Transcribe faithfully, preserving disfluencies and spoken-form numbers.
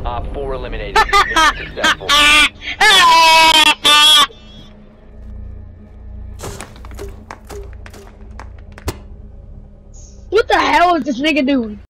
Op four eliminated. Mission successful. What the hell is this nigga doing?